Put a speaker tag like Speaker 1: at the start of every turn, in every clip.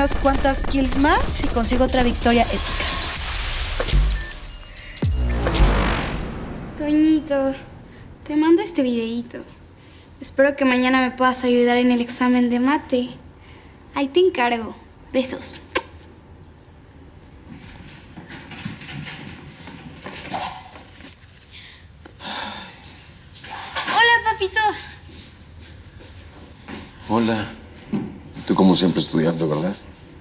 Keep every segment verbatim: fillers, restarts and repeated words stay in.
Speaker 1: unas cuantas kills más y consigo otra victoria épica.
Speaker 2: Toñito, te mando este videíto. Espero que mañana me puedas ayudar en el examen de mate. Ahí te encargo. Besos. Hola, papito.
Speaker 3: Hola. Tú como siempre estudiando, ¿verdad?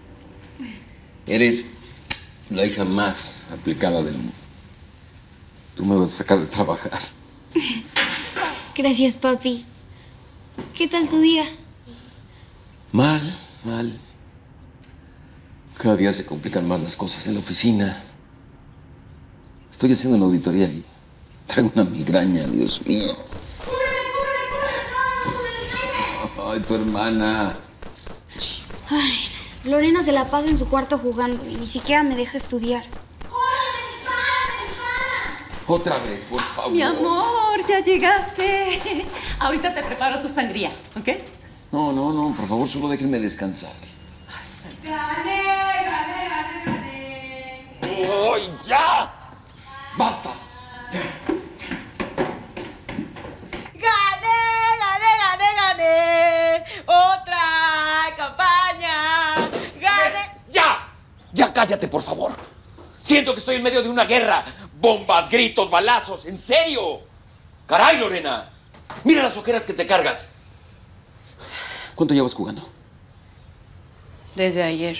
Speaker 3: Eres la hija más aplicada del mundo. Tú me vas a sacar de trabajar.
Speaker 2: Gracias, papi. ¿Qué tal tu día?
Speaker 3: Mal, mal. Cada día se complican más las cosas en la oficina. Estoy haciendo una auditoría y traigo una migraña, Dios mío. Ay, tu hermana.
Speaker 2: Ay, Lorena se la pasa en su cuarto jugando y ni siquiera me deja estudiar.
Speaker 3: Otra vez, por favor.
Speaker 4: Mi amor, ya llegaste. Ahorita te preparo tu sangría, ¿ok?
Speaker 3: No, no, no, por favor, solo déjenme descansar.
Speaker 4: ¡Gané, gané, gané, gané!
Speaker 3: ¡Ay, ya! ¡Basta!
Speaker 5: ¡Gané, gané, gané, gané! ¡Otra campaña! ¡Gané!
Speaker 3: ¡Ya! ¡Ya cállate, por favor! Siento que estoy en medio de una guerra. Bombas, gritos, balazos. ¿En serio? ¡Caray, Lorena! Mira las ojeras que te cargas. ¿Cuánto llevas jugando?
Speaker 1: Desde ayer.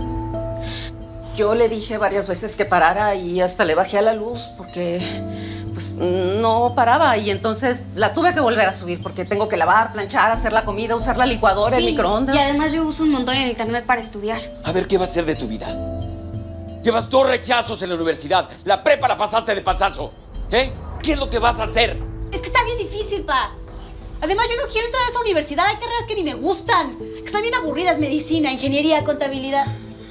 Speaker 4: Yo le dije varias veces que parara y hasta le bajé a la luz porque pues no paraba y entonces la tuve que volver a subir porque tengo que lavar, planchar, hacer la comida, usar la licuadora,
Speaker 2: Sí,
Speaker 4: el microondas.
Speaker 2: Y además yo uso un montón en internet para estudiar.
Speaker 3: A ver, ¿qué va a ser de tu vida? Llevas dos rechazos en la universidad. La prepa la pasaste de panzazo. ¿Eh? ¿Qué es lo que vas a hacer?
Speaker 5: Es que está bien difícil, pa. Además, yo no quiero entrar a esa universidad. Hay carreras que ni me gustan. Que están bien aburridas. Medicina, ingeniería, contabilidad.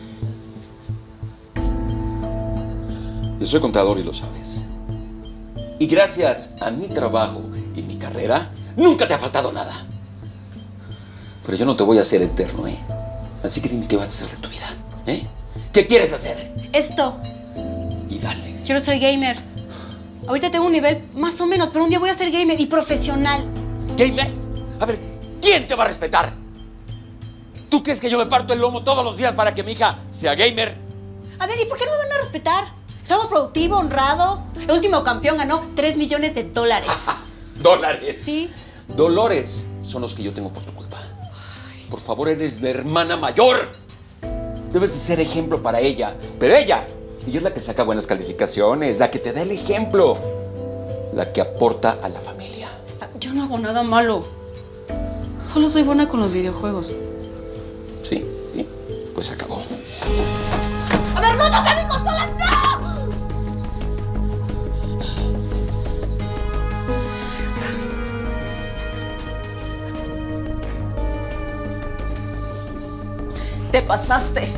Speaker 3: Yo soy contador y lo sabes. Y gracias a mi trabajo y mi carrera, nunca te ha faltado nada. Pero yo no te voy a hacer eterno, ¿eh? Así que dime qué vas a hacer de tu vida, ¿eh? ¿Qué quieres hacer?
Speaker 5: Esto.
Speaker 3: Y dale.
Speaker 5: Quiero ser gamer. Ahorita tengo un nivel más o menos, pero un día voy a ser gamer y profesional.
Speaker 3: ¿Gamer? A ver, ¿quién te va a respetar? ¿Tú crees que yo me parto el lomo todos los días para que mi hija sea gamer?
Speaker 5: A ver, ¿y por qué no me van a respetar? Soy algo productivo, honrado. El último campeón ganó tres millones de dólares.
Speaker 3: ¿Dólares?
Speaker 5: Sí.
Speaker 3: Dolores son los que yo tengo por tu culpa. Por favor, eres la hermana mayor. Debes de ser ejemplo para ella. Pero ella, ella es la que saca buenas calificaciones, la que te da el ejemplo, la que aporta a la familia.
Speaker 5: Yo no hago nada malo. Solo soy buena con los videojuegos.
Speaker 3: Sí, sí, pues se acabó.
Speaker 5: ¡A ver, no toca mi consola! ¡No!
Speaker 4: Te pasaste.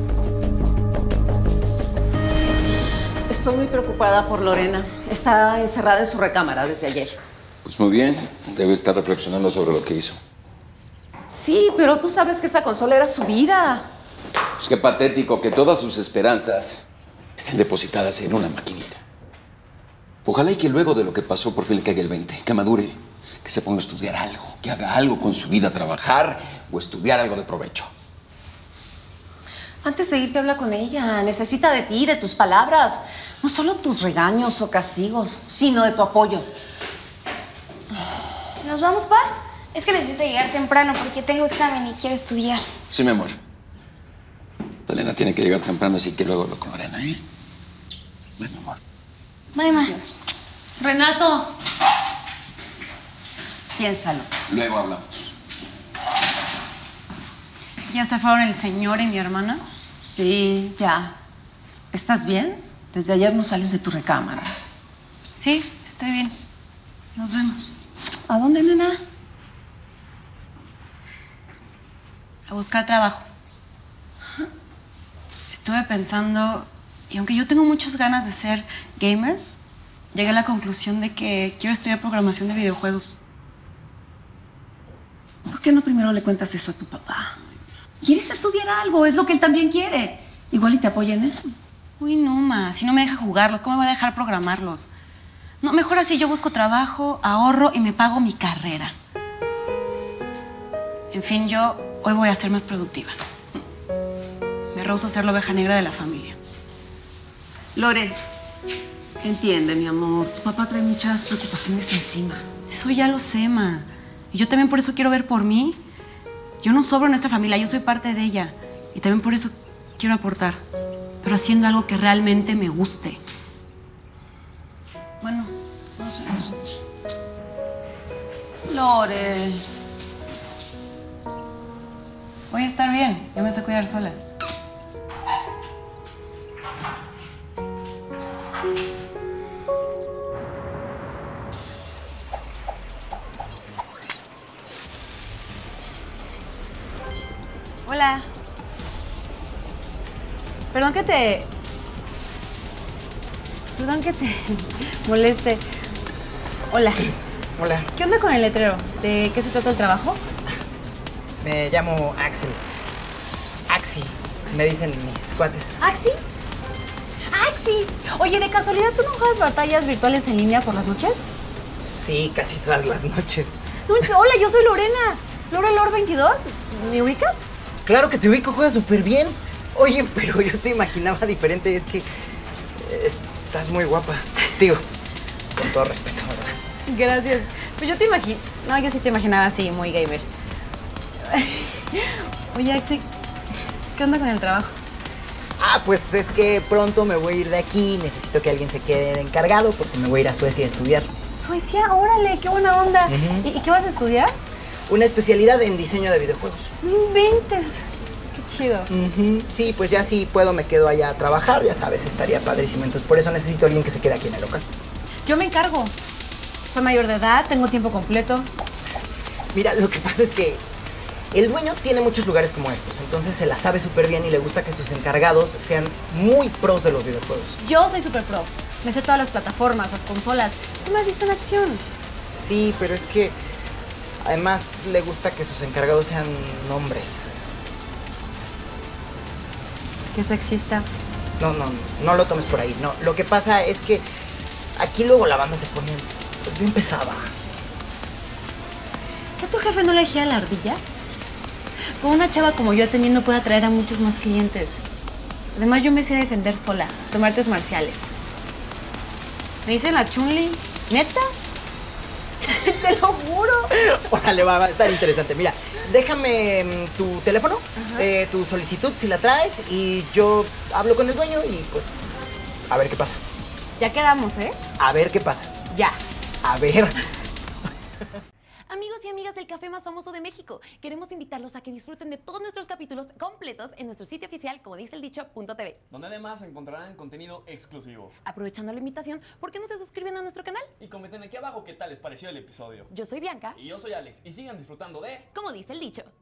Speaker 4: Estoy muy preocupada por Lorena. Está encerrada en su recámara desde ayer.
Speaker 3: Pues muy bien, debe estar reflexionando sobre lo que hizo.
Speaker 4: Sí, pero tú sabes que esa consola era su vida.
Speaker 3: Pues qué patético que todas sus esperanzas estén depositadas en una maquinita. Ojalá y que luego de lo que pasó por fin le caiga el veinte, que madure, que se ponga a estudiar algo, que haga algo con su vida, trabajar o estudiar algo de provecho.
Speaker 4: Antes de irte, habla con ella. Necesita de ti, de tus palabras. No solo tus regaños o castigos, sino de tu apoyo.
Speaker 2: ¿Nos vamos, pa? Es que necesito llegar temprano porque tengo examen y quiero estudiar.
Speaker 3: Sí, mi amor. Elena tiene que llegar temprano, así que luego hablo con Lorena, ¿eh? Bueno, amor.
Speaker 2: Bye, ma.
Speaker 4: Renato. Piénsalo.
Speaker 3: Luego hablamos.
Speaker 5: ¿Ya se fueron el señor y mi hermana?
Speaker 4: Sí, ya. ¿Estás bien? Desde ayer no sales de tu recámara.
Speaker 5: Sí, estoy bien. Nos vemos.
Speaker 4: ¿A dónde, nena?
Speaker 5: A buscar trabajo. Estuve pensando, y aunque yo tengo muchas ganas de ser gamer, llegué a la conclusión de que quiero estudiar programación de videojuegos.
Speaker 4: ¿Por qué no primero le cuentas eso a tu papá? ¿Quieres estudiar algo? Es lo que él también quiere. Igual y te apoya en eso.
Speaker 1: Uy, no, ma. Si no me deja jugarlos, ¿cómo me va a dejar programarlos? No, mejor así yo busco trabajo, ahorro y me pago mi carrera. En fin, yo hoy voy a ser más productiva. Me rehúso a ser la oveja negra de la familia.
Speaker 4: Lore, entiende, mi amor. Tu papá trae muchas preocupaciones encima.
Speaker 1: Eso ya lo sé, ma. Y yo también por eso quiero ver por mí. Yo no sobro en esta familia, yo soy parte de ella. Y también por eso quiero aportar. Pero haciendo algo que realmente me guste. Bueno, nos vemos.
Speaker 4: Lore.
Speaker 1: Voy a estar bien, yo me sé cuidar sola. Hola. Perdón que te... Perdón que te moleste. Hola.
Speaker 6: Hola,
Speaker 1: ¿Qué onda con el letrero? ¿De qué se trata el trabajo?
Speaker 6: me llamo Axel. Axi, me dicen mis cuates.
Speaker 1: ¿Axi? ¡Axi! Oye, ¿de casualidad tú no juegas batallas virtuales en línea por las noches?
Speaker 6: Sí, casi todas las noches.
Speaker 1: No, hola, yo soy Lorena. Lore Lore veintidós. ¿Me ubicas?
Speaker 6: Claro que te ubico, juegas súper bien. Oye, pero yo te imaginaba diferente, es que eh, estás muy guapa. Digo, con todo respeto, ¿verdad?
Speaker 1: Gracias. Pues yo te imagino... No, yo sí te imaginaba así, muy gamer. Oye, Axi, ¿qué onda con el trabajo?
Speaker 6: Ah, pues es que pronto me voy a ir de aquí, necesito que alguien se quede de encargado porque me voy a ir a Suecia a estudiar.
Speaker 1: Suecia, órale, qué buena onda.
Speaker 6: Ujú.
Speaker 1: ¿Y, y qué vas a estudiar?
Speaker 6: Una especialidad en diseño de videojuegos.
Speaker 1: No inventes. Qué chido.
Speaker 6: Ujú. Sí, pues ya si puedo me quedo allá a trabajar, ya sabes, estaría padrísimo. Entonces por eso necesito a alguien que se quede aquí en el local.
Speaker 1: Yo me encargo. Soy mayor de edad, tengo tiempo completo.
Speaker 6: Mira, lo que pasa es que el dueño tiene muchos lugares como estos, entonces se la sabe súper bien y le gusta que sus encargados sean muy pros de los videojuegos.
Speaker 1: Yo soy super pro. Me sé todas las plataformas, las consolas. ¿Tú me has visto en acción?
Speaker 6: Sí, pero es que además le gusta que sus encargados sean hombres.
Speaker 1: Qué sexista.
Speaker 6: No, no, no lo tomes por ahí. No, lo que pasa es que aquí luego la banda se pone pues bien pesada.
Speaker 1: ¿Que tu jefe no elegía a la ardilla? Con una chava como yo atendiendo puede atraer a muchos más clientes. Además, yo me sé defender sola, tomar artes marciales. Me dicen la Chun-Li. ¿Neta? Te lo juro.
Speaker 6: Órale, va, va a estar interesante. Mira, déjame mm, tu teléfono, eh, tu solicitud si la traes y yo hablo con el dueño y pues a ver qué pasa.
Speaker 1: Ya quedamos, ¿eh?
Speaker 6: A ver qué pasa.
Speaker 1: Ya.
Speaker 6: A ver.
Speaker 7: Amigos y amigas del café más famoso de México, queremos invitarlos a que disfruten de todos nuestros capítulos completos en nuestro sitio oficial, como dice el dicho, punto tv.
Speaker 8: Donde además encontrarán contenido exclusivo.
Speaker 7: Aprovechando la invitación, ¿por qué no se suscriben a nuestro canal?
Speaker 8: Y comenten aquí abajo qué tal les pareció el episodio.
Speaker 7: Yo soy Bianca,
Speaker 8: Y yo soy Alex, y sigan disfrutando de...
Speaker 7: como dice el dicho.